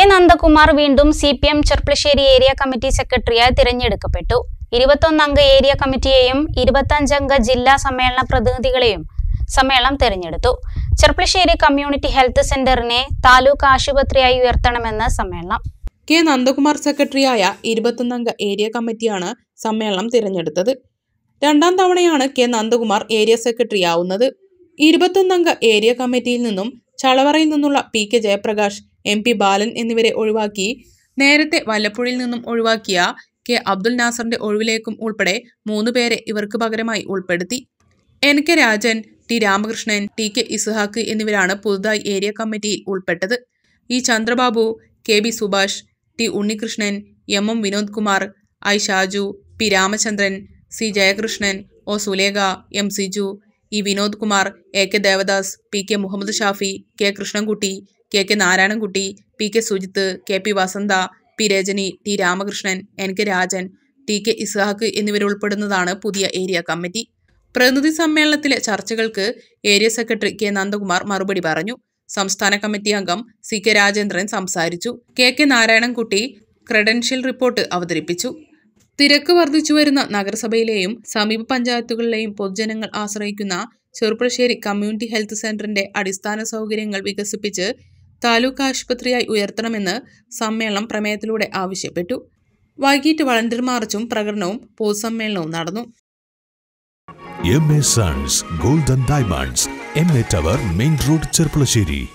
നന്ദകുമാർ വീണ്ടും CPM Cherpulassery area committee സെക്രട്ടറിയായി തിരഞ്ഞെടുക്കപ്പെട്ടു. 21-അംഗ ഏരിയ കമ്മിറ്റിയെയും 25-അംഗ ജില്ലാ സമ്മേളന പ്രതിനിധികളെയും സമ്മേളനം തിരഞ്ഞെടുത്തു. ചെർപ്പളശ്ശേരി കമ്മ്യൂണിറ്റി ഹെൽത്ത് സെന്ററിനെ താലൂക്ക് ആശുപത്രിയായി ഉയർത്തണമെന്ന് സമ്മേളനം. കെ നന്ദകുമാർ സെക്രട്ടറിയായ 21-അംഗ ഏരിയ കമ്മിറ്റിയാണ് സമ്മേളനം തിരഞ്ഞെടുത്തത്. രണ്ടാം തവണയാണ് കെ നന്ദകുമാർ ഏരിയ സെക്രട്ടറിയാവുന്നത്. 21-അംഗ ഏരിയ കമ്മിറ്റിയിൽ നിന്നും ചളവറയിൽ നിന്നുള്ള PK ജയപ്രകാശ്, MP ബാലൻ എന്നിവരെ ഒഴിവാക്കി നേരത്തെ വല്ലപ്പുഴയിൽ നിന്നും ഒഴിവാക്കിയ കെ അബ്ദുൽ നാസറിന്റെ ഒഴിവിലേക്കും ഉൾപ്പെടെ 3 പേരെ ഇവർക്ക് പകരമായി ഉൾപ്പെടുത്തി. NK Rajan, T Ramakrishnan, TK Ishaq എന്നിവരാണ് പുതുതായി ഏരിയ കമ്മിറ്റിയിൽ ഉൾപ്പെട്ടത്. E Chandrababu, KB Subhash, T Unnikrishnan, MM Vinod Kumar, I Shaju, P Ramachandran, C Jayakrishnan, O Sulekha, M Siju, E Vinod Kumar, AK Devdas, PK Muhammad Shafi, K Krishnankutty, KK Narayanankutty, PK Sujith, KP Vasantha, P Rajani, T Ramakrishnan, NK Rajan, TK Ishaq എന്നിവരുൾപ്പെടുന്നതാണ് പുതിയ ഏരിയ കമ്മിറ്റി. പ്രതിനിധി സമ്മേളനത്തിലെ ചർച്ചകൾക്ക് ഏരിയ സെക്രട്ടറി കെ നന്ദകുമാർ മറുപടി പറഞ്ഞു. സംസ്ഥാന കമ്മിറ്റി അംഗം CK രാജേന്ദ്രൻ സംസാരിച്ചു. KK നാരായണൻകുട്ടി ക്രെഡൻഷ്യൽ റിപ്പോർട്ട് അവതരിപ്പിച്ചു. തിരക്ക് വർദ്ധിച്ചുവരുന്ന നഗരസഭയിലെയും സമീപ പഞ്ചായത്തുകളിലെയും പൊതുജനങ്ങൾ ആശ്രയിക്കുന്ന ചെർപ്പളശ്ശേരി കമ്മ്യൂണിറ്റി ഹെൽത്ത് സെന്ററിന്റെ അടിസ്ഥാന സൗകര്യങ്ങൾ വികസിപ്പിച്ച് താലൂക്ക് ആശുപത്രിയായി ഉയർത്തണമെന്ന് സമ്മേളനം പ്രമേയത്തിലൂടെ ആവശ്യപ്പെട്ടു. വൈകിട്ട് വളണ്ടിയർ മാർച്ചും പ്രകടനവും പൊതുസമ്മേളനവും നടന്നു. MA Sons Gold and Diamonds, MA Tower, Main Road, Cherpulassery.